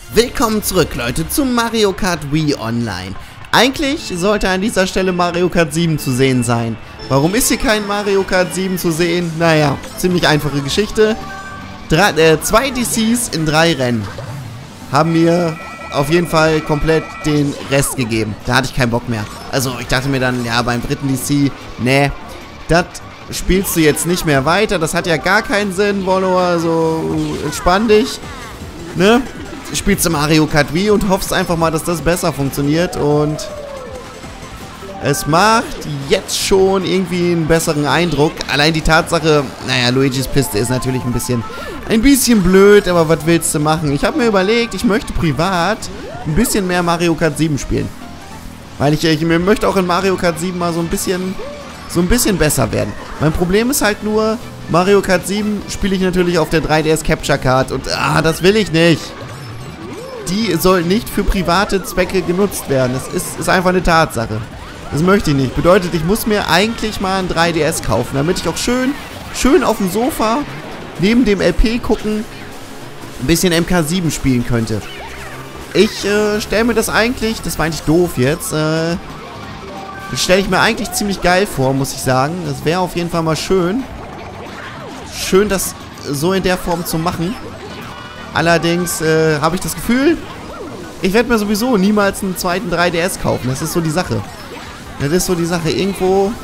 Willkommen zurück, Leute, zu Mario Kart Wii Online. Eigentlich sollte an dieser Stelle Mario Kart 7 zu sehen sein. Warum ist hier kein Mario Kart 7 zu sehen? Naja, ziemlich einfache Geschichte. 2 DCs in 3 Rennen haben mir auf jeden Fall komplett den Rest gegeben. Da hatte ich keinen Bock mehr. Also ich dachte mir dann, ja, beim dritten DC, nee, das spielst du jetzt nicht mehr weiter. Das hat ja gar keinen Sinn, Wollo, also entspann dich, ne? Spielst du Mario Kart Wii und hoffst einfach mal, dass das besser funktioniert, und es macht jetzt schon irgendwie einen besseren Eindruck. Allein die Tatsache, naja, Luigis Piste ist natürlich ein bisschen blöd, aber was willst du machen? Ich habe mir überlegt, ich möchte privat ein bisschen mehr Mario Kart 7 spielen. Weil ich möchte auch in Mario Kart 7 mal so ein bisschen besser werden. Mein Problem ist halt nur, Mario Kart 7 spiele ich natürlich auf der 3DS Capture Card und das will ich nicht. Die soll nicht für private Zwecke genutzt werden. Das ist einfach eine Tatsache. Das möchte ich nicht. Bedeutet, ich muss mir eigentlich mal ein 3DS kaufen, damit ich auch schön auf dem Sofa neben dem LP gucken ein bisschen MK7 spielen könnte. Ich stelle mir das eigentlich, das war eigentlich doof jetzt, das stelle ich mir eigentlich ziemlich geil vor, muss ich sagen. Das wäre auf jeden Fall mal schön, das so in der Form zu machen. Allerdings habe ich das Gefühl, ich werde mir sowieso niemals einen zweiten 3DS kaufen. Das ist so die Sache. Irgendwo...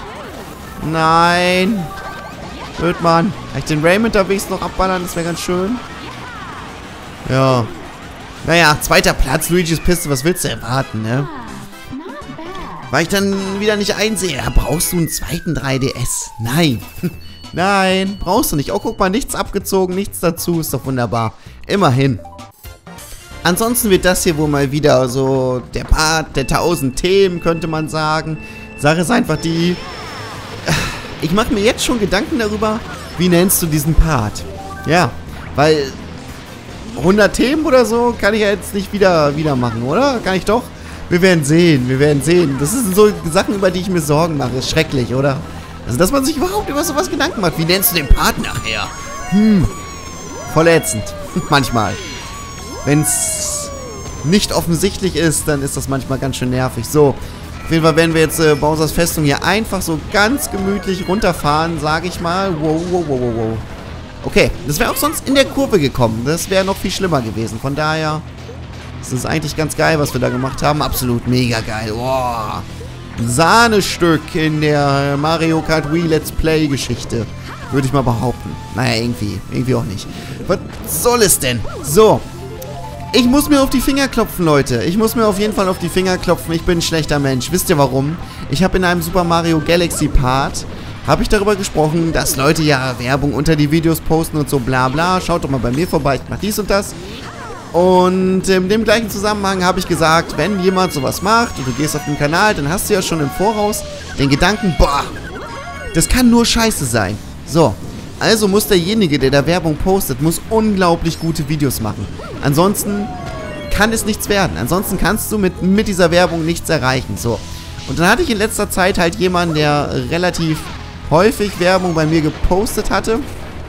Nein. Blöd, Mann. Kann ich den Raymond da wenigstens noch abballern? Das wäre ganz schön. Ja. Naja, 2. Platz, Luigis Piste. Was willst du erwarten, ne? Weil ich dann wieder nicht einsehe. Brauchst du einen zweiten 3DS? Nein. Nein, brauchst du nicht. Oh, guck mal, nichts abgezogen, nichts dazu. Ist doch wunderbar. Immerhin. Ansonsten wird das hier wohl mal wieder so der Part der 1000 Themen, könnte man sagen. Sache ist einfach die... Ich mache mir jetzt schon Gedanken darüber, wie nennst du diesen Part? Ja, weil 100 Themen oder so kann ich ja jetzt nicht wieder machen, oder? Kann ich doch? Wir werden sehen. Das sind so Sachen, über die ich mir Sorgen mache. Ist schrecklich, oder? Also, dass man sich überhaupt über sowas Gedanken macht. Wie nennst du den Part nachher? Voll ätzend. Manchmal. Wenn es nicht offensichtlich ist, dann ist das manchmal ganz schön nervig. So, auf jeden Fall werden wir jetzt Bowsers Festung hier einfach so ganz gemütlich runterfahren, sage ich mal. Wow. Okay, das wäre auch sonst in der Kurve gekommen. Das wäre noch viel schlimmer gewesen. Von daher, das ist eigentlich ganz geil, was wir da gemacht haben. Absolut mega geil. Wow. Ein Sahnestück in der Mario Kart Wii Let's Play Geschichte. Würde ich mal behaupten. Naja, irgendwie auch nicht. Was soll es denn? So. Ich muss mir auf die Finger klopfen, Leute. Ich muss mir auf jeden Fall auf die Finger klopfen. Ich bin ein schlechter Mensch. Wisst ihr warum? Ich habe in einem Super Mario Galaxy Part darüber gesprochen, dass Leute ja Werbung unter die Videos posten und so bla bla. Schaut doch mal bei mir vorbei, ich mach dies und das. Und in dem gleichen Zusammenhang habe ich gesagt, wenn jemand sowas macht und du gehst auf den Kanal, dann hast du ja schon im Voraus den Gedanken, boah, das kann nur scheiße sein. So, also muss derjenige, der da Werbung postet, muss unglaublich gute Videos machen. Ansonsten kann es nichts werden. Ansonsten kannst du mit dieser Werbung nichts erreichen. So, und dann hatte ich in letzter Zeit halt jemanden, der relativ häufig Werbung bei mir gepostet hatte.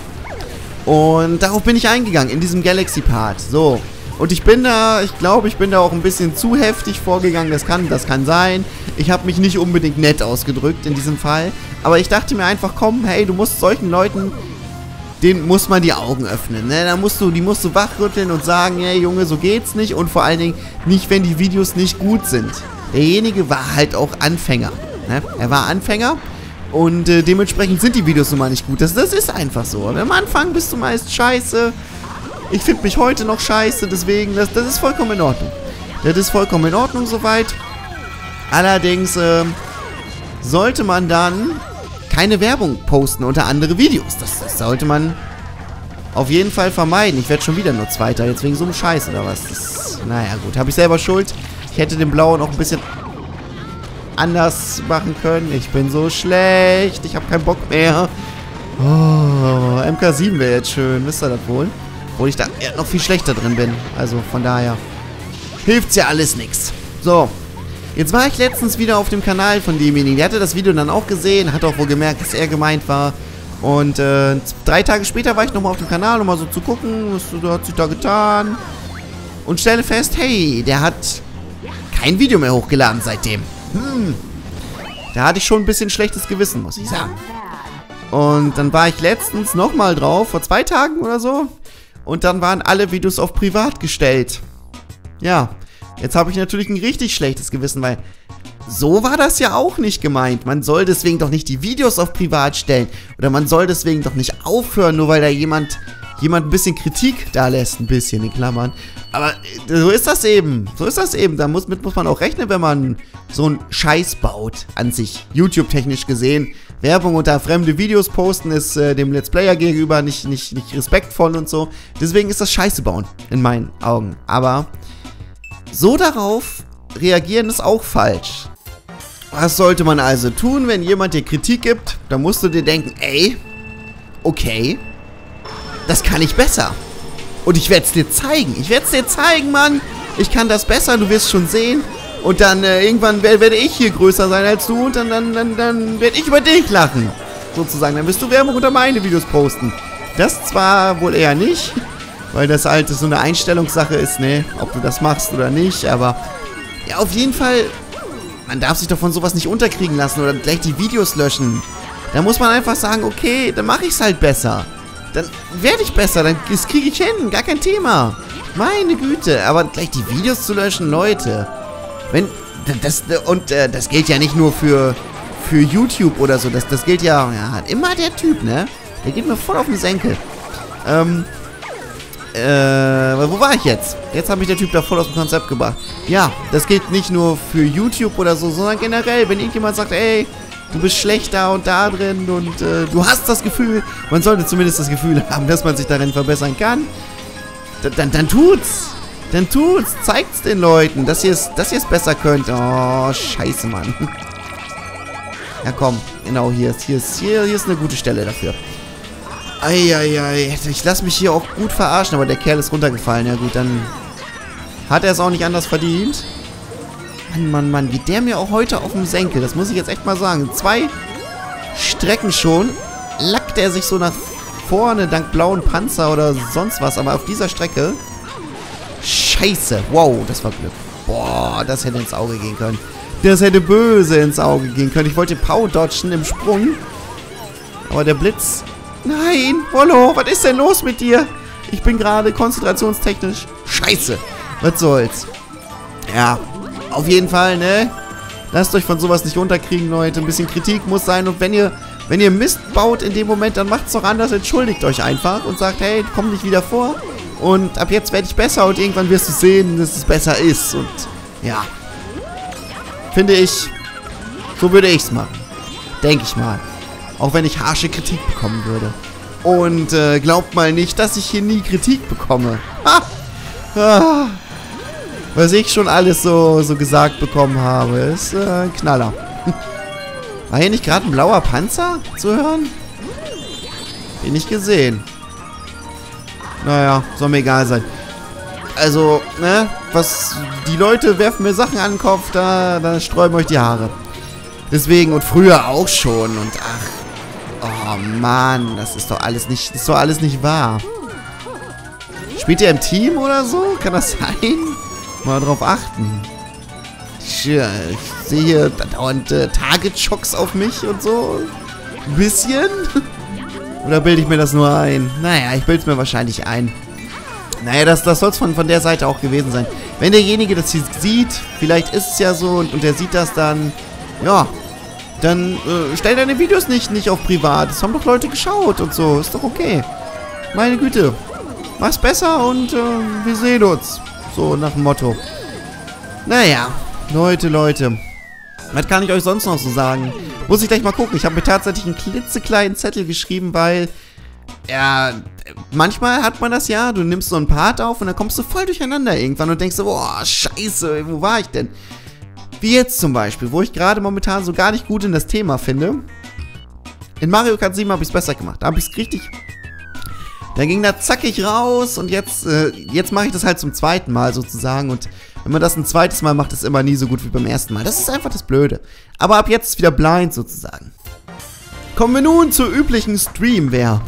Und darauf bin ich eingegangen, in diesem Galaxy-Part. So. Und ich glaube, ich bin da auch ein bisschen zu heftig vorgegangen. Das kann sein. Ich habe mich nicht unbedingt nett ausgedrückt in diesem Fall. Aber ich dachte mir einfach, komm, hey, du musst solchen Leuten, denen muss man die Augen öffnen. Ne? Die musst du wachrütteln und sagen, hey Junge, so geht's nicht. Und vor allen Dingen nicht, wenn die Videos nicht gut sind. Derjenige war halt auch Anfänger. Ne? Er war Anfänger. Und dementsprechend sind die Videos nun mal nicht gut. Das ist einfach so. Und am Anfang bist du meist scheiße. Ich finde mich heute noch scheiße. Deswegen, das ist vollkommen in Ordnung. Das ist vollkommen in Ordnung soweit. Allerdings sollte man dann keine Werbung posten unter andere Videos. Das sollte man auf jeden Fall vermeiden. Ich werde schon wieder nur Zweiter. Jetzt wegen so einem Scheiß oder was. Naja, gut. Habe ich selber Schuld. Ich hätte den Blauen auch ein bisschen anders machen können. Ich bin so schlecht. Ich habe keinen Bock mehr. Oh, MK7 wäre jetzt schön. Wisst ihr das wohl? Obwohl ich da noch viel schlechter drin bin. Also von daher hilft's ja alles nichts. So. Jetzt war ich letztens wieder auf dem Kanal von demjenigen. Der hatte das Video dann auch gesehen. Hat auch wohl gemerkt, dass er gemeint war. Und 3 Tage später war ich nochmal auf dem Kanal, um mal so zu gucken, was hat sich da getan. und stelle fest, hey, der hat kein Video mehr hochgeladen seitdem. Da hatte ich schon ein bisschen schlechtes Gewissen, muss ich sagen. Und dann war ich letztens nochmal drauf, vor 2 Tagen oder so. Und dann waren alle Videos auf privat gestellt. Ja, jetzt habe ich natürlich ein richtig schlechtes Gewissen, weil so war das ja auch nicht gemeint. Man soll deswegen doch nicht die Videos auf privat stellen. Oder man soll deswegen doch nicht aufhören, nur weil da jemand ein bisschen Kritik da lässt. Ein bisschen in Klammern. Aber so ist das eben. So ist das eben. Damit muss man auch rechnen, wenn man so einen Scheiß baut an sich. YouTube-technisch gesehen. Werbung unter fremde Videos posten ist dem Let's Player gegenüber nicht respektvoll und so. Deswegen ist das Scheiße bauen, in meinen Augen. Aber so darauf reagieren ist auch falsch. Was sollte man also tun, wenn jemand dir Kritik gibt? Da musst du dir denken, ey, okay, das kann ich besser. Und ich werde es dir zeigen. Ich werde es dir zeigen, Mann. Ich kann das besser, du wirst schon sehen. Und dann irgendwann werde ich hier größer sein als du und dann werde ich über dich lachen. Sozusagen. Dann wirst du Werbung unter meine Videos posten. Das zwar wohl eher nicht, weil das halt so eine Einstellungssache ist, ne? Ob du das machst oder nicht, aber ja, auf jeden Fall, man darf sich doch von sowas nicht unterkriegen lassen oder gleich die Videos löschen. Da muss man einfach sagen, okay, dann mache ich es halt besser. Dann werde ich besser, das kriege ich hin, gar kein Thema. Meine Güte, aber gleich die Videos zu löschen, Leute. Das gilt ja nicht nur für YouTube oder so, das gilt ja immer der Typ, ne? Der geht mir voll auf den Senkel. Wo war ich jetzt? Jetzt hat mich der Typ da voll aus dem Konzept gebracht. Ja, das gilt nicht nur für YouTube oder so, sondern generell, wenn irgendjemand sagt, ey, du bist schlecht da und da drin und du hast das Gefühl, man sollte zumindest das Gefühl haben, dass man sich darin verbessern kann, dann tut's. Dann tut's. Zeigt's den Leuten, dass ihr es besser könnt. Oh, scheiße, Mann. Ja, komm. Genau, hier ist eine gute Stelle dafür. Eieiei. Ich lasse mich hier auch gut verarschen, aber der Kerl ist runtergefallen. Ja gut, dann hat er es auch nicht anders verdient. Mann, geht der mir auch heute auf den Senkel. Das muss ich jetzt echt mal sagen. 2 Strecken schon lackt er sich so nach vorne dank blauen Panzer oder sonst was. Aber auf dieser Strecke... Scheiße. Wow, das war Glück. Boah, das hätte ins Auge gehen können. Das hätte böse ins Auge gehen können. Ich wollte Power dodgen im Sprung. Aber der Blitz... Nein, Wollo, was ist denn los mit dir? Ich bin gerade konzentrationstechnisch... Scheiße. Was soll's. Ja, auf jeden Fall, ne? Lasst euch von sowas nicht runterkriegen, Leute. Ein bisschen Kritik muss sein. Und wenn ihr Mist baut in dem Moment, dann macht's doch anders. Entschuldigt euch einfach und sagt, hey, komm nicht wieder vor. Und ab jetzt werde ich besser und irgendwann wirst du sehen, dass es besser ist. Und ja, finde ich, so würde ich es machen. Denke ich mal. Auch wenn ich harsche Kritik bekommen würde. Und glaubt mal nicht, dass ich hier nie Kritik bekomme. Was ich schon alles so gesagt bekommen habe, ist ein Knaller. War hier nicht gerade ein blauer Panzer zu hören? Den nicht gesehen. Naja, soll mir egal sein. Also, ne, die Leute werfen mir Sachen an den Kopf, da sträuben euch die Haare. Deswegen, und früher auch schon, und ach, oh Mann, das ist doch alles nicht wahr. Spielt ihr im Team oder so? Kann das sein? Mal drauf achten. Ich sehe hier dauernd Target-Schocks auf mich und so. Ein bisschen. Oder bilde ich mir das nur ein? Naja, ich bilde es mir wahrscheinlich ein. Naja, das soll es von der Seite auch gewesen sein. Wenn derjenige das hier sieht, vielleicht ist es ja so und der sieht das dann, ja, dann stell deine Videos nicht auf privat. Das haben doch Leute geschaut und so. Ist doch okay. Meine Güte. Mach's besser und wir sehen uns. So nach dem Motto. Naja, Leute. Was kann ich euch sonst noch so sagen? Muss ich gleich mal gucken. Ich habe mir tatsächlich einen klitzekleinen Zettel geschrieben, weil, ja, manchmal hat man das ja, du nimmst so einen Part auf und dann kommst du voll durcheinander irgendwann und denkst so, boah, scheiße, wo war ich denn? Wie jetzt zum Beispiel, wo ich gerade momentan so gar nicht gut in das Thema finde. In Mario Kart 7 habe ich es besser gemacht. Da habe ich es richtig... Da ging da zackig raus und jetzt mache ich das halt zum zweiten Mal sozusagen. Und wenn man das ein zweites Mal macht, ist immer nie so gut wie beim ersten Mal. Das ist einfach das Blöde. Aber ab jetzt ist wieder blind sozusagen. Kommen wir nun zur üblichen Stream-Werbung.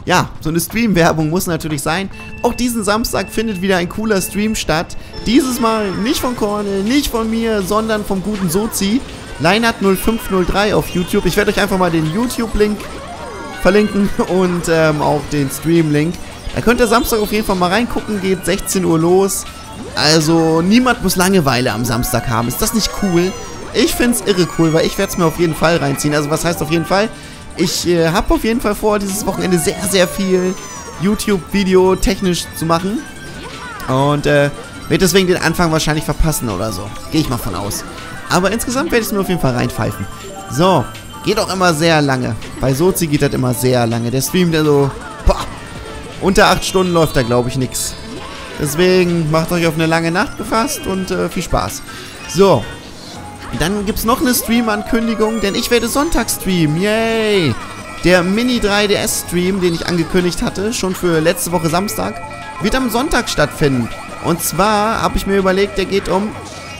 ja, so eine Stream-Werbung muss natürlich sein. Auch diesen Samstag findet wieder ein cooler Stream statt. Dieses Mal nicht von Cornel, nicht von mir, sondern vom guten Sozi. Leinert0503 auf YouTube. Ich werde euch einfach mal den YouTube-Link verlinken und auch den Stream-Link. Da könnt ihr Samstag auf jeden Fall mal reingucken. Geht 16 Uhr los. Also niemand muss Langeweile am Samstag haben. Ist das nicht cool? Ich finde es irre cool, weil ich werde es mir auf jeden Fall reinziehen. Also was heißt auf jeden Fall? Ich habe auf jeden Fall vor, dieses Wochenende sehr, sehr viel YouTube-Video technisch zu machen. Und werde deswegen den Anfang wahrscheinlich verpassen oder so. Gehe ich mal von aus. Aber insgesamt werde ich es mir auf jeden Fall reinpfeifen. So, geht auch immer sehr lange. Bei Sozi geht das immer sehr lange. Der Stream, der so, boah, unter 8 Stunden läuft da, glaube ich, nix. Deswegen macht euch auf eine lange Nacht gefasst und viel Spaß. So. Dann gibt es noch eine Stream-Ankündigung, denn ich werde Sonntag streamen. Yay! Der Mini-3DS-Stream, den ich angekündigt hatte, schon für letzte Woche Samstag, wird am Sonntag stattfinden. Und zwar habe ich mir überlegt, der geht um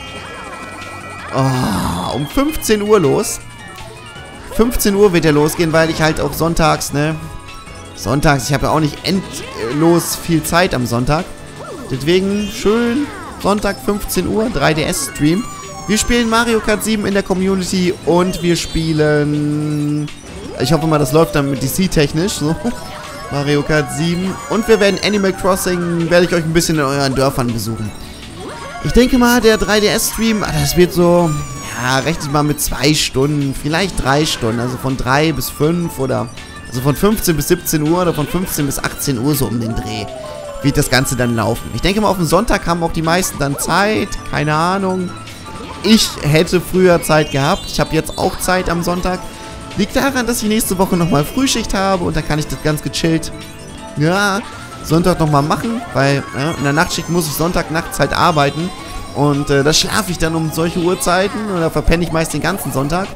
15 Uhr los. 15 Uhr wird der losgehen, weil ich halt auch sonntags, ne? Sonntags, ich habe ja auch nicht endlos viel Zeit am Sonntag. Deswegen schön Sonntag 15 Uhr, 3DS-Stream. Wir spielen Mario Kart 7 in der Community und wir spielen... Ich hoffe mal, das läuft dann mit DC-technisch, so. Mario Kart 7. Und wir werden Animal Crossing, werde ich euch ein bisschen in euren Dörfern besuchen. Ich denke mal, der 3DS-Stream, das wird so... Ja, rechnet mal mit 2 Stunden, vielleicht 3 Stunden. Also von 3 bis 5 oder... Also von 15 bis 17 Uhr oder von 15 bis 18 Uhr so um den Dreh wird das Ganze dann laufen. Ich denke mal, auf den Sonntag haben auch die meisten dann Zeit. Keine Ahnung. Ich hätte früher Zeit gehabt. Ich habe jetzt auch Zeit am Sonntag. Liegt daran, dass ich nächste Woche nochmal Frühschicht habe und dann kann ich das ganz gechillt, ja, Sonntag nochmal machen, weil in der Nachtschicht muss ich Sonntag nachts halt arbeiten und da schlafe ich dann um solche Uhrzeiten oder verpenne ich meist den ganzen Sonntag.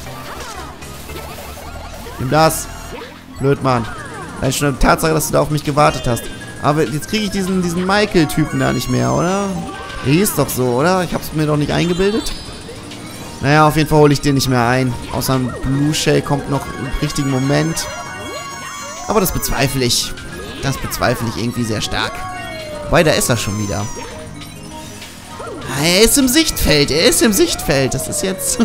Nimm das. Blöd, Mann. Das ist schon eine Tatsache, dass du da auf mich gewartet hast. Aber jetzt kriege ich diesen Michael-Typen da nicht mehr, oder? Der hieß doch so, oder? Ich hab's mir doch nicht eingebildet. Naja, auf jeden Fall hole ich den nicht mehr ein. Außer ein Blue Shell kommt noch im richtigen Moment. Aber das bezweifle ich. Das bezweifle ich irgendwie sehr stark. Wobei, da ist er schon wieder. Er ist im Sichtfeld. Er ist im Sichtfeld. Das ist jetzt...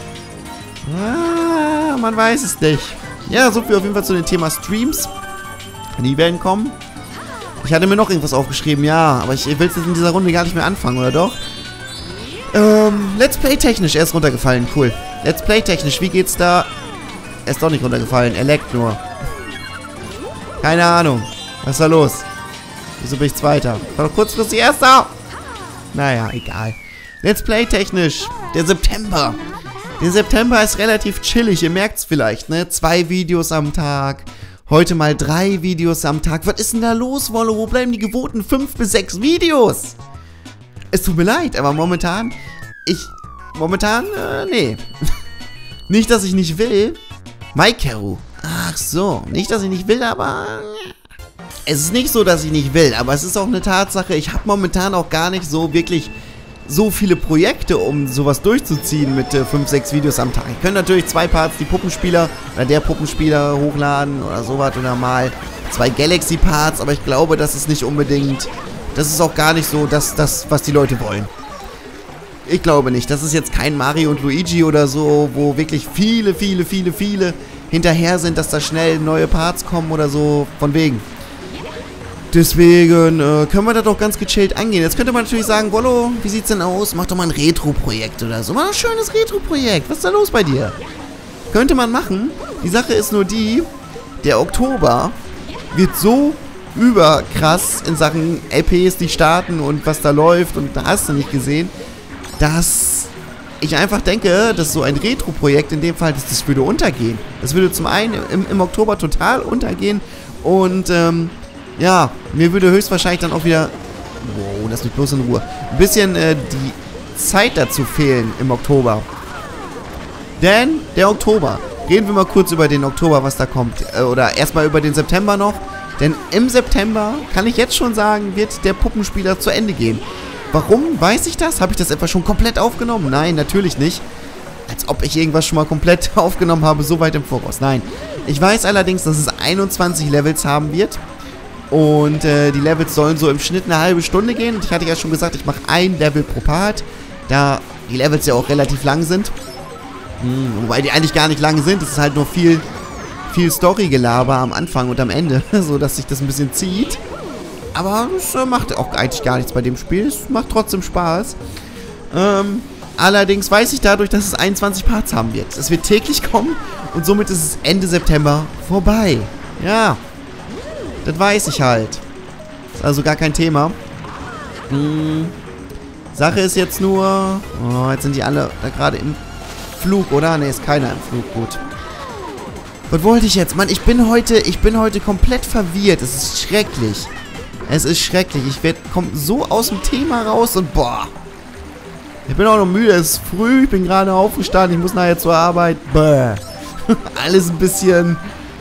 man weiß es nicht. Ja, so viel auf jeden Fall zu dem Thema Streams. Die werden kommen. Ich hatte mir noch irgendwas aufgeschrieben, ja. Aber ich will es in dieser Runde gar nicht mehr anfangen, oder doch? Let's Play technisch. Er ist runtergefallen. Cool. Let's Play technisch. Wie geht's da? Er ist doch nicht runtergefallen. Er leckt nur. Keine Ahnung. Was ist da los? Wieso bin ich Zweiter? War doch kurzfristig Erster. Naja, egal. Let's Play technisch. Der September. Der September ist relativ chillig. Ihr merkt's vielleicht, ne? 2 Videos am Tag. Heute mal 3 Videos am Tag. Was ist denn da los, Wollo? Wo bleiben die gewohnten 5 bis 6 Videos? Es tut mir leid, aber momentan... nee. Nicht, dass ich nicht will. Maikeru. Ach so. Nicht, dass ich nicht will, aber... Es ist nicht so, dass ich nicht will, aber es ist auch eine Tatsache. Ich habe momentan auch gar nicht so wirklich so viele Projekte, um sowas durchzuziehen mit 5, 6 Videos am Tag. Ich könnte natürlich 2 Parts, die Puppenspieler oder der Puppenspieler hochladen oder sowas oder mal 2 Galaxy Parts, aber ich glaube, das ist nicht unbedingt... Das ist auch gar nicht so das, was die Leute wollen. Ich glaube nicht. Das ist jetzt kein Mario und Luigi oder so, wo wirklich viele hinterher sind, dass da schnell neue Parts kommen oder so. Von wegen. Deswegen können wir das doch ganz gechillt angehen. Jetzt könnte man natürlich sagen, Wollo, wie sieht's denn aus? Mach doch mal ein Retro-Projekt oder so. Mach ein schönes Retro-Projekt. Was ist da los bei dir? Könnte man machen. Die Sache ist nur die, der Oktober wird so überkrass in Sachen LPs, die starten und was da läuft und da hast du nicht gesehen, dass ich einfach denke, dass so ein Retro-Projekt in dem Fall, das würde untergehen. Das würde zum einen im Oktober total untergehen und ja, mir würde höchstwahrscheinlich dann auch wieder, wow, lass mich bloß in Ruhe, ein bisschen die Zeit dazu fehlen im Oktober. Denn der Oktober, reden wir mal kurz über den Oktober, was da kommt, oder erstmal über den September noch. Denn im September, kann ich jetzt schon sagen, wird der Puppenspieler zu Ende gehen. Warum weiß ich das? Habe ich das etwa schon komplett aufgenommen? Nein, natürlich nicht. Als ob ich irgendwas schon mal komplett aufgenommen habe, so weit im Voraus. Nein. Ich weiß allerdings, dass es 21 Levels haben wird. Und die Levels sollen so im Schnitt eine halbe Stunde gehen. Und ich hatte ja schon gesagt, ich mache ein Level pro Part. Da die Levels ja auch relativ lang sind. Wobei die eigentlich gar nicht lang sind. Es ist halt nur viel Story-Gelaber am Anfang und am Ende. So, dass sich das ein bisschen zieht. Aber es macht auch eigentlich gar nichts bei dem Spiel. Es macht trotzdem Spaß. Allerdings weiß ich dadurch, dass es 21 Parts haben wird. Es wird täglich kommen und somit ist es Ende September vorbei. Ja, das weiß ich halt. Ist also gar kein Thema. Sache ist jetzt nur... Oh, jetzt sind die alle da gerade im Flug, oder? Ne, ist keiner im Flug. Gut. Was wollte ich jetzt? Mann, ich bin heute komplett verwirrt. Es ist schrecklich. Es ist schrecklich. Ich komme so aus dem Thema raus und boah. Ich bin auch noch müde. Es ist früh. Ich bin gerade aufgestanden. Ich muss nachher zur Arbeit. Bäh. Alles ein bisschen,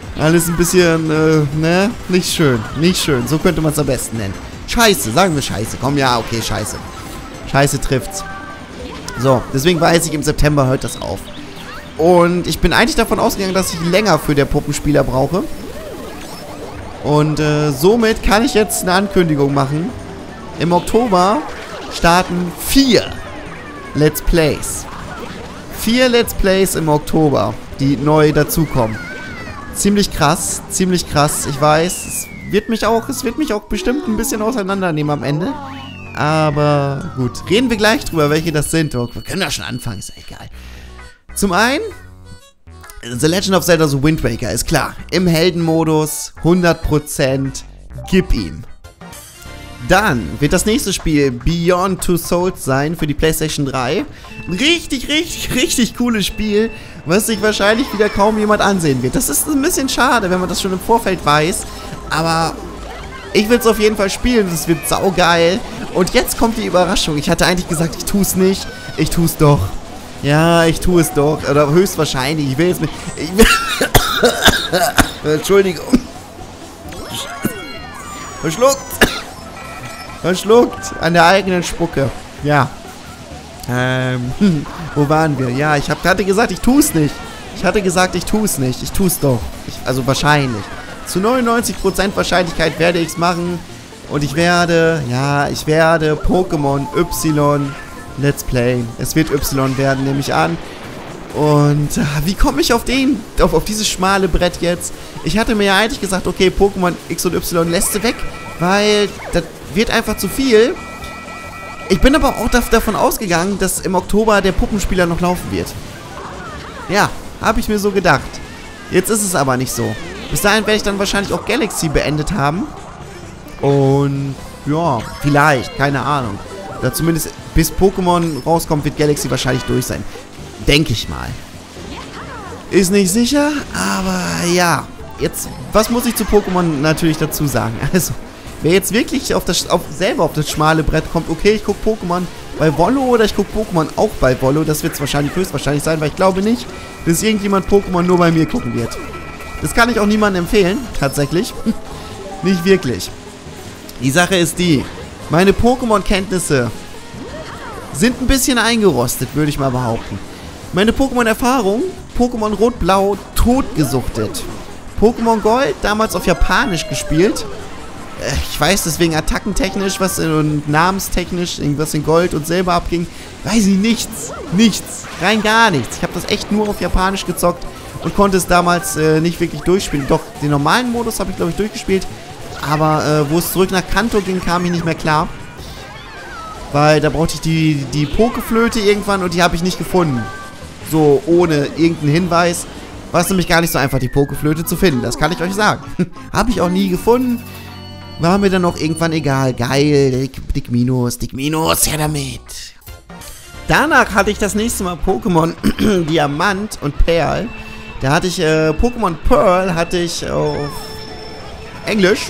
ne? Nicht schön. Nicht schön. So könnte man es am besten nennen. Scheiße. Sagen wir Scheiße. Komm, ja, okay, Scheiße. Scheiße trifft's. So, deswegen weiß ich im September hört das auf. Und ich bin eigentlich davon ausgegangen, dass ich länger für den Puppenspieler brauche. Und somit kann ich jetzt eine Ankündigung machen. Im Oktober starten 4 Let's Plays. 4 Let's Plays im Oktober, die neu dazukommen. Ziemlich krass, ich weiß. Es wird mich auch bestimmt ein bisschen auseinandernehmen am Ende. Aber gut, reden wir gleich drüber, welche das sind. Wir können ja schon anfangen, ist ja egal. Zum einen, The Legend of Zelda The Wind Waker, ist klar. Im Heldenmodus, 100%, gib ihm. Dann wird das nächste Spiel Beyond Two Souls sein für die PlayStation 3. Richtig cooles Spiel, was sich wahrscheinlich wieder kaum jemand ansehen wird. Das ist ein bisschen schade, wenn man das schon im Vorfeld weiß. Aber ich will es auf jeden Fall spielen, das wird saugeil. Und jetzt kommt die Überraschung. Ich hatte eigentlich gesagt, ich tue es nicht. Ich tue es doch. Ja, ich tue es doch. Oder höchstwahrscheinlich. Ich will jetzt mit... Entschuldigung. Verschluckt an der eigenen Spucke. Ja. Wo waren wir? Ja, ich hatte gesagt, ich tue es nicht. Ich tue es doch. Also wahrscheinlich. Zu 99% Wahrscheinlichkeit werde ich es machen. Und ich werde Pokémon Y Let's Play. Es wird Y werden, nehme ich an. Und wie komme ich auf dieses schmale Brett jetzt? Ich hatte mir ja eigentlich gesagt, okay, Pokémon X und Y lässt du weg, weil das wird einfach zu viel. Ich bin aber auch davon ausgegangen, dass im Oktober der Puppenspieler noch laufen wird. Ja, habe ich mir so gedacht. Jetzt ist es aber nicht so. Bis dahin werde ich dann wahrscheinlich auch Galaxy beendet haben. Und ja, vielleicht, keine Ahnung. Oder zumindest bis Pokémon rauskommt, wird Galaxy wahrscheinlich durch sein. Denke ich mal. Ist nicht sicher, aber ja. Jetzt, was muss ich zu Pokémon natürlich dazu sagen? Also, wer jetzt wirklich selber auf das schmale Brett kommt, okay, ich gucke Pokémon bei Wollo oder ich gucke Pokémon auch bei Wollo, das wird es höchstwahrscheinlich sein, weil ich glaube nicht, dass irgendjemand Pokémon nur bei mir gucken wird. Das kann ich auch niemandem empfehlen, tatsächlich. Nicht wirklich. Die Sache ist die, meine Pokémon-Kenntnisse sind ein bisschen eingerostet, würde ich mal behaupten. Meine Pokémon-Erfahrung, Pokémon Rot-Blau, totgesuchtet. Pokémon Gold, damals auf Japanisch gespielt. Ich weiß deswegen attackentechnisch, und namenstechnisch, was in Gold und Silber abging, weiß ich nichts. Rein gar nichts. Ich habe das echt nur auf Japanisch gezockt und konnte es damals nicht wirklich durchspielen. Doch, den normalen Modus habe ich, glaube ich, durchgespielt. Aber wo es zurück nach Kanto ging, kam ich nicht mehr klar. Weil da brauchte ich die Pokeflöte irgendwann und die habe ich nicht gefunden. So, ohne irgendeinen Hinweis. War es nämlich gar nicht so einfach, die Pokeflöte zu finden. Das kann ich euch sagen. Habe ich auch nie gefunden. War mir dann auch irgendwann egal. Geil, Dick Minus, her damit. Danach hatte ich das nächste Mal Pokémon Diamant und Perl. Da hatte ich Pokémon Pearl hatte ich auf Englisch.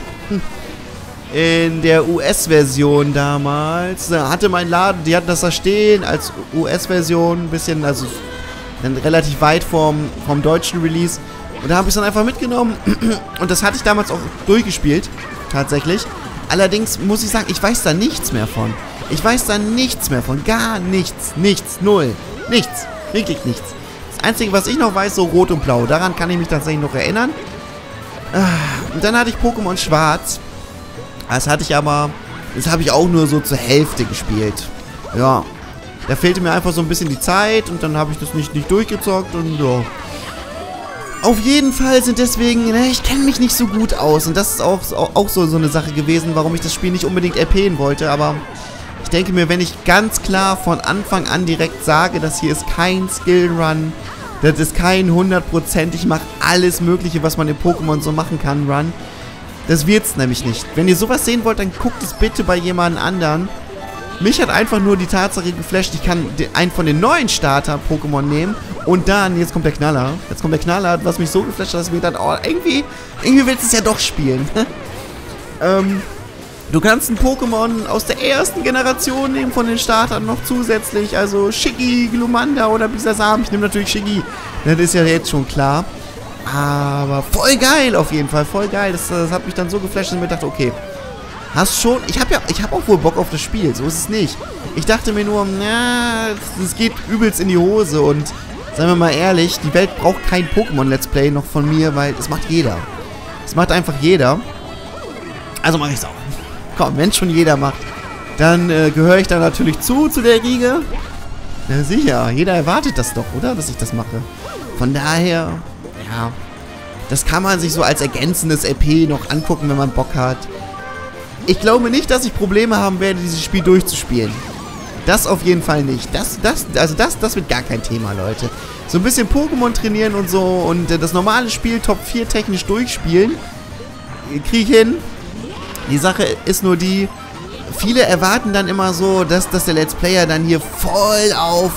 In der US-Version damals. Da hatte mein Laden, die hatten das da stehen als US-Version. Ein bisschen, also dann relativ weit vom deutschen Release. Und da habe ich es dann einfach mitgenommen. Und das hatte ich damals auch durchgespielt. Tatsächlich. Allerdings muss ich sagen, ich weiß da nichts mehr von. Gar nichts. Null. Nichts. Wirklich nichts. Das Einzige, was ich noch weiß, so Rot und Blau. Daran kann ich mich tatsächlich noch erinnern. Und dann hatte ich Pokémon Schwarz. Das hatte ich aber... Das habe ich auch nur so zur Hälfte gespielt. Ja. Da fehlte mir einfach so ein bisschen die Zeit und dann habe ich das nicht durchgezockt und ja. Auf jeden Fall sind deswegen, ne, ich kenne mich nicht so gut aus. Und das ist auch so eine Sache gewesen, warum ich das Spiel nicht unbedingt RPen wollte. Aber ich denke mir, wenn ich ganz klar von Anfang an direkt sage, das hier ist kein Skill-Run, das ist kein 100%, ich mache alles Mögliche, was man in Pokémon so machen kann, Run. Das wird's nämlich nicht. Wenn ihr sowas sehen wollt, dann guckt es bitte bei jemand anderen. Mich hat einfach nur die Tatsache geflasht, ich kann einen von den neuen Starter-Pokémon nehmen und dann, jetzt kommt der Knaller. Jetzt kommt der Knaller, was mich so geflasht hat, dass ich mir dann, oh, irgendwie willst du es ja doch spielen. Du kannst ein Pokémon aus der ersten Generation nehmen von den Startern noch zusätzlich, also Shiggy, Glumanda oder Bisasam. Ich nehme natürlich Shiggy, das ist ja jetzt schon klar. Aber voll geil auf jeden Fall, voll geil. Das hat mich dann so geflasht, dass ich mir dachte, okay, hast schon, ich hab auch wohl Bock auf das Spiel, so ist es nicht. Ich dachte mir nur, na, das geht übelst in die Hose und seien wir mal ehrlich, die Welt braucht kein Pokémon-Let's Play noch von mir, weil das macht jeder. Das macht einfach jeder. Also mache ich es auch. Komm, wenn schon jeder macht, dann gehöre ich da natürlich zu der Riege. Na sicher, jeder erwartet das doch, oder? Dass ich das mache. Von daher, ja, das kann man sich so als ergänzendes LP noch angucken, wenn man Bock hat. Ich glaube nicht, dass ich Probleme haben werde, dieses Spiel durchzuspielen. Das auf jeden Fall nicht. Das wird gar kein Thema, Leute. So ein bisschen Pokémon trainieren und so und das normale Spiel Top 4 technisch durchspielen, kriege ich hin. Die Sache ist nur die, viele erwarten dann immer so, dass der Let's Player dann hier voll auf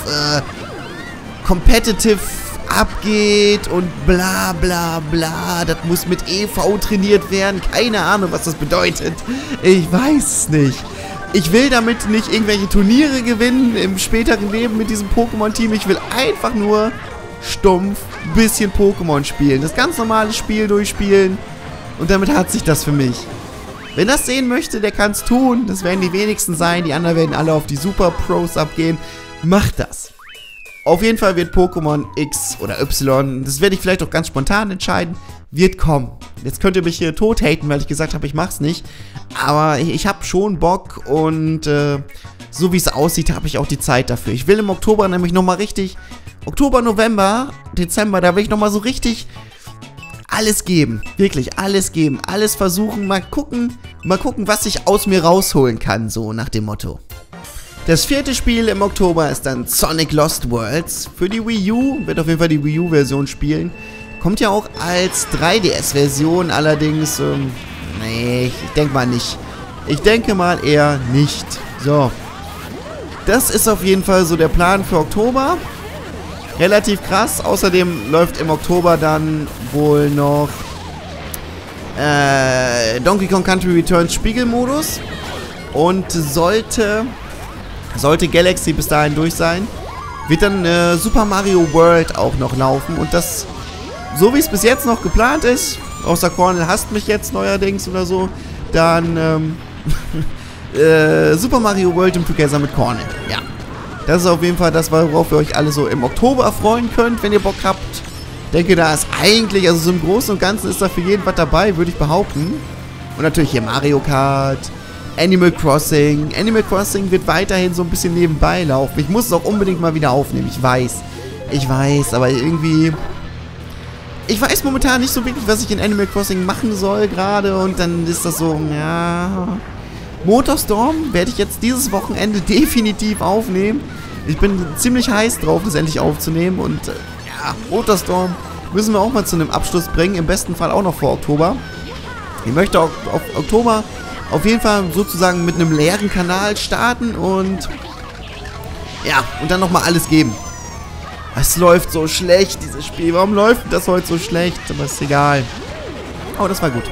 Competitive abgeht und bla bla bla. Das muss mit EV trainiert werden. Keine Ahnung, was das bedeutet. Ich weiß es nicht. Ich will damit nicht irgendwelche Turniere gewinnen im späteren Leben mit diesem Pokémon-Team. Ich will einfach nur stumpf ein bisschen Pokémon spielen. Das ganz normale Spiel durchspielen. Und damit hat sich das für mich. Wer das sehen möchte, der kann es tun. Das werden die wenigsten sein. Die anderen werden alle auf die Super Pros abgehen. Macht das. Auf jeden Fall wird Pokémon X oder Y, das werde ich vielleicht auch ganz spontan entscheiden, wird kommen. Jetzt könnt ihr mich hier tot haten, weil ich gesagt habe, ich mach's nicht. Aber ich habe schon Bock und so wie es aussieht, habe ich auch die Zeit dafür. Ich will im Oktober nämlich nochmal richtig, Oktober, November, Dezember, da will ich nochmal so richtig alles geben. Wirklich alles geben, alles versuchen, mal gucken, was ich aus mir rausholen kann, so nach dem Motto. Das 4. Spiel im Oktober ist dann Sonic Lost Worlds. Für die Wii U, wird auf jeden Fall die Wii U-Version spielen. Kommt ja auch als 3DS-Version, allerdings, nee, ich denke mal nicht. Ich denke mal eher nicht. So. Das ist auf jeden Fall so der Plan für Oktober. Relativ krass. Außerdem läuft im Oktober dann wohl noch Donkey Kong Country Returns Spiegelmodus. Und sollte Galaxy bis dahin durch sein, wird dann Super Mario World auch noch laufen. Und das, so wie es bis jetzt noch geplant ist, außer Cornel hasst mich jetzt neuerdings oder so, dann Super Mario World im Together mit Cornel. Ja. Das ist auf jeden Fall das, worauf ihr euch alle so im Oktober freuen könnt, wenn ihr Bock habt. Ich denke, da ist eigentlich, also so im Großen und Ganzen ist da für jeden was dabei, würde ich behaupten. Und natürlich hier Mario Kart, Animal Crossing. Animal Crossing wird weiterhin so ein bisschen nebenbei laufen. Ich muss es auch unbedingt mal wieder aufnehmen. Ich weiß, aber irgendwie... Ich weiß momentan nicht so wirklich, was ich in Animal Crossing machen soll gerade. Und dann ist das so, ja... Motorstorm werde ich jetzt dieses Wochenende definitiv aufnehmen. Ich bin ziemlich heiß drauf, das endlich aufzunehmen. Und ja, Motorstorm müssen wir auch mal zu einem Abschluss bringen. Im besten Fall auch noch vor Oktober. Ich möchte auch auf Oktober auf jeden Fall sozusagen mit einem leeren Kanal starten und ja, und dann nochmal alles geben. Es läuft so schlecht, dieses Spiel. Warum läuft das heute so schlecht? Aber ist egal. Oh, das war gut.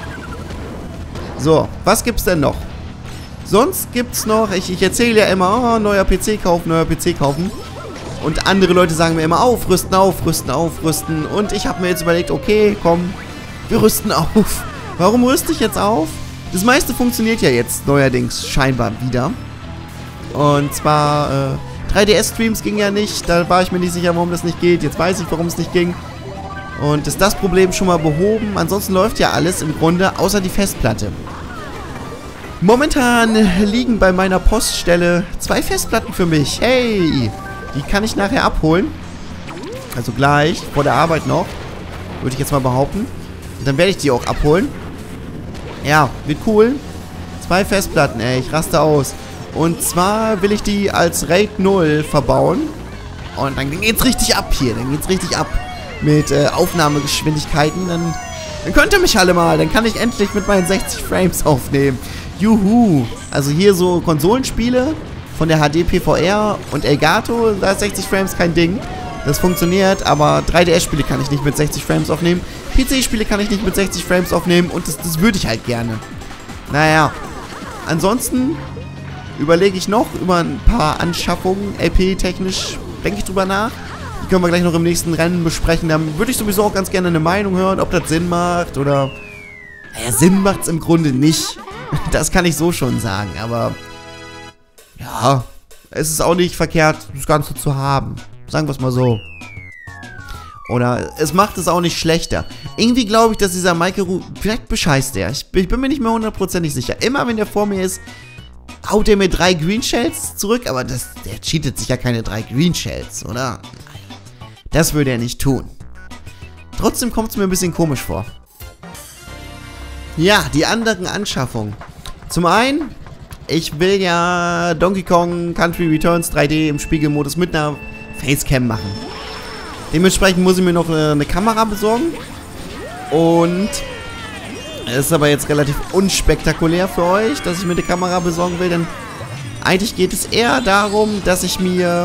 So, was gibt's denn noch? Sonst gibt's noch, ich erzähle ja immer, oh, neuer PC kaufen. Und andere Leute sagen mir immer, aufrüsten. Und ich habe mir jetzt überlegt, okay, komm, wir rüsten auf. Warum rüste ich jetzt auf? Das meiste funktioniert ja jetzt neuerdings scheinbar wieder. Und zwar 3DS-Streams ging ja nicht. Da war ich mir nicht sicher, warum das nicht geht. Jetzt weiß ich, warum es nicht ging. Und ist das Problem schon mal behoben. Ansonsten läuft ja alles im Grunde, außer die Festplatte. Momentan liegen bei meiner Poststelle 2 Festplatten für mich. Hey, die kann ich nachher abholen. Also gleich, vor der Arbeit noch. Würde ich jetzt mal behaupten. Und dann werde ich die auch abholen. Ja, wird cool. 2 Festplatten, ey, ich raste aus. Und zwar will ich die als RAID 0 verbauen. Und dann geht's richtig ab hier. Dann geht's richtig ab. Mit Aufnahmegeschwindigkeiten. Dann könnt ihr mich alle mal. Dann kann ich endlich mit meinen 60 Frames aufnehmen. Juhu. Also hier so Konsolenspiele von der HD PVR und Elgato. Da ist 60 Frames kein Ding. Das funktioniert, aber 3DS-Spiele kann ich nicht mit 60 Frames aufnehmen. PC-Spiele kann ich nicht mit 60 Frames aufnehmen und das würde ich halt gerne. Naja. Ansonsten überlege ich noch über ein paar Anschaffungen. LP-technisch denke ich drüber nach. Die können wir gleich noch im nächsten Rennen besprechen. Dann würde ich sowieso auch ganz gerne eine Meinung hören, ob das Sinn macht oder... Naja, Sinn macht es im Grunde nicht. Das kann ich so schon sagen, aber... Ja, es ist auch nicht verkehrt, das Ganze zu haben. Sagen wir es mal so. Oder es macht es auch nicht schlechter. Irgendwie glaube ich, dass dieser Michael... Vielleicht bescheißt er. Ich bin mir nicht mehr hundertprozentig sicher. Immer wenn der vor mir ist, haut er mir 3 Green Shells zurück. Aber der cheatet sich ja keine 3 Green Shells, oder? Das würde er nicht tun. Trotzdem kommt es mir ein bisschen komisch vor. Ja, die anderen Anschaffungen. Zum einen, ich will ja Donkey Kong Country Returns 3D im Spiegelmodus mit einer Facecam machen. Dementsprechend muss ich mir noch eine Kamera besorgen. Und es ist aber jetzt relativ unspektakulär für euch, dass ich mir eine Kamera besorgen will. Denn eigentlich geht es eher darum, dass ich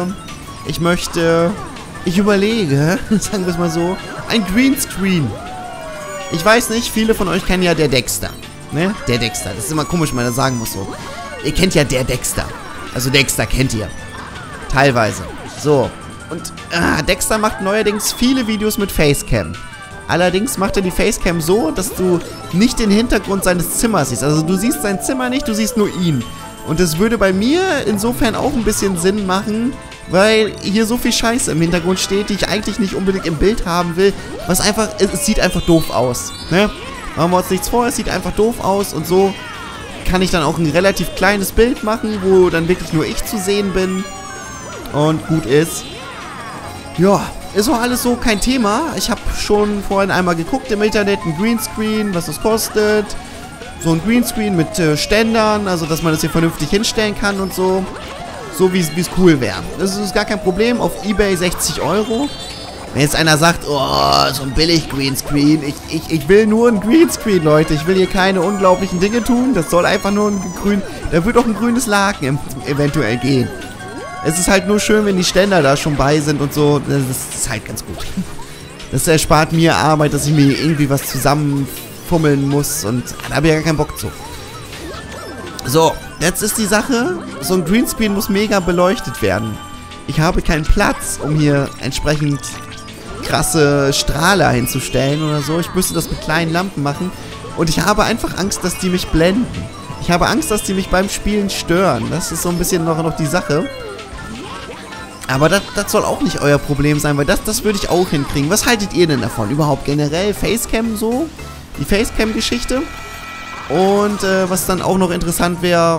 überlege, sagen wir es mal so, ein Greenscreen. Ich weiß nicht, viele von euch kennen ja der Dexter. Ne? Der Dexter. Das ist immer komisch, wenn man das sagen muss so. Ihr kennt ja der Dexter. Also Dexter kennt ihr. Teilweise. So. Und Dexter macht neuerdings viele Videos mit Facecam. Allerdings macht er die Facecam so, dass du nicht den Hintergrund seines Zimmers siehst. Also du siehst sein Zimmer nicht, du siehst nur ihn. Und das würde bei mir insofern auch ein bisschen Sinn machen, weil hier so viel Scheiße im Hintergrund steht, die ich eigentlich nicht unbedingt im Bild haben will. Was einfach, es sieht einfach doof aus. Ne? Machen wir uns nichts vor, es sieht einfach doof aus. Und so kann ich dann auch ein relativ kleines Bild machen, wo dann wirklich nur ich zu sehen bin. Und gut ist. Ja, ist auch alles so kein Thema. Ich habe schon vorhin einmal geguckt im Internet, ein Greenscreen, was das kostet. So ein Greenscreen mit Ständern, also dass man das hier vernünftig hinstellen kann und so. So wie es cool wäre. Das ist gar kein Problem. Auf eBay 60 €. Wenn jetzt einer sagt, oh, so ein billig Greenscreen. Ich will nur ein Greenscreen, Leute. Ich will hier keine unglaublichen Dinge tun. Das soll einfach nur ein grün... Da wird auch ein grünes Laken eventuell gehen. Es ist halt nur schön, wenn die Ständer da schon bei sind und so. Das ist halt ganz gut. Das erspart mir Arbeit, dass ich mir irgendwie was zusammenfummeln muss. Und da habe ich ja gar keinen Bock zu. So, jetzt ist die Sache, so ein Greenscreen muss mega beleuchtet werden. Ich habe keinen Platz, um hier entsprechend krasse Strahler hinzustellen oder so. Ich müsste das mit kleinen Lampen machen. Und ich habe einfach Angst, dass die mich blenden. Ich habe Angst, dass die mich beim Spielen stören. Das ist so ein bisschen noch die Sache. Aber das soll auch nicht euer Problem sein, weil das würde ich auch hinkriegen. Was haltet ihr denn davon? Überhaupt generell Facecam so? Die Facecam-Geschichte? Und was dann auch noch interessant wäre,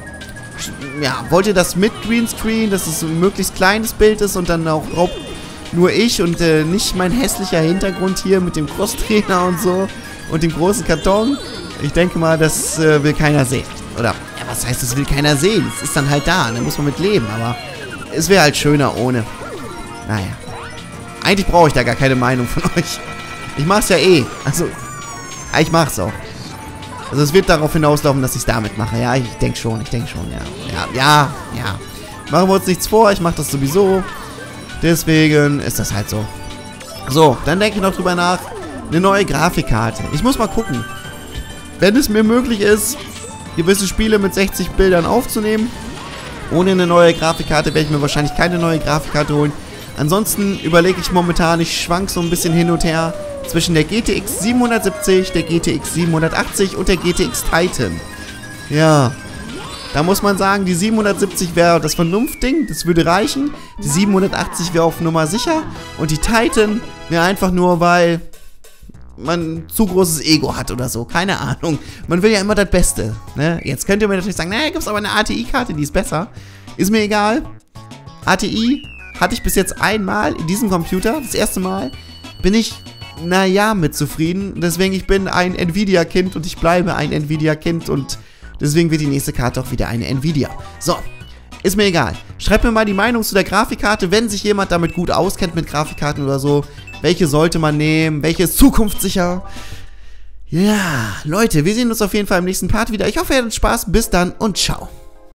ja, wollt ihr das mit Greenscreen, dass es ein möglichst kleines Bild ist und dann auch nur ich und nicht mein hässlicher Hintergrund hier mit dem Crosstrainer und so und dem großen Karton? Ich denke mal, das will keiner sehen. Oder, ja, was heißt, das will keiner sehen? Es ist dann halt da, da muss man mit leben, aber es wäre halt schöner ohne. Naja. Eigentlich brauche ich da gar keine Meinung von euch. Ich mach's ja eh. Also, ich mach's auch. Also es wird darauf hinauslaufen, dass ich es damit mache. Ja, ich denke schon, ja. Machen wir uns nichts vor, ich mache das sowieso. Deswegen ist das halt so. So, dann denke ich noch drüber nach. Eine neue Grafikkarte. Ich muss mal gucken. Wenn es mir möglich ist, gewisse Spiele mit 60 Bildern aufzunehmen, ohne eine neue Grafikkarte werde ich mir wahrscheinlich keine neue Grafikkarte holen. Ansonsten überlege ich momentan, ich schwank so ein bisschen hin und her zwischen der GTX 770, der GTX 780 und der GTX Titan. Ja. Da muss man sagen, die 770 wäre das Vernunftding, das würde reichen. Die 780 wäre auf Nummer sicher. Und die Titan wäre einfach nur, weil man ein zu großes Ego hat oder so. Keine Ahnung. Man will ja immer das Beste. Ne? Jetzt könnt ihr mir natürlich sagen, naja, gibt es aber eine ATI-Karte, die ist besser. Ist mir egal. ATI hatte ich bis jetzt einmal in diesem Computer. Das erste Mal bin ich, naja, mit zufrieden. Deswegen, ich bin ein Nvidia-Kind und ich bleibe ein Nvidia-Kind und deswegen wird die nächste Karte auch wieder eine Nvidia. So, ist mir egal. Schreibt mir mal die Meinung zu der Grafikkarte, wenn sich jemand damit gut auskennt mit Grafikkarten oder so. Welche sollte man nehmen? Welche ist zukunftssicher? Ja, Leute, wir sehen uns auf jeden Fall im nächsten Part wieder. Ich hoffe, ihr hattet Spaß. Bis dann und ciao.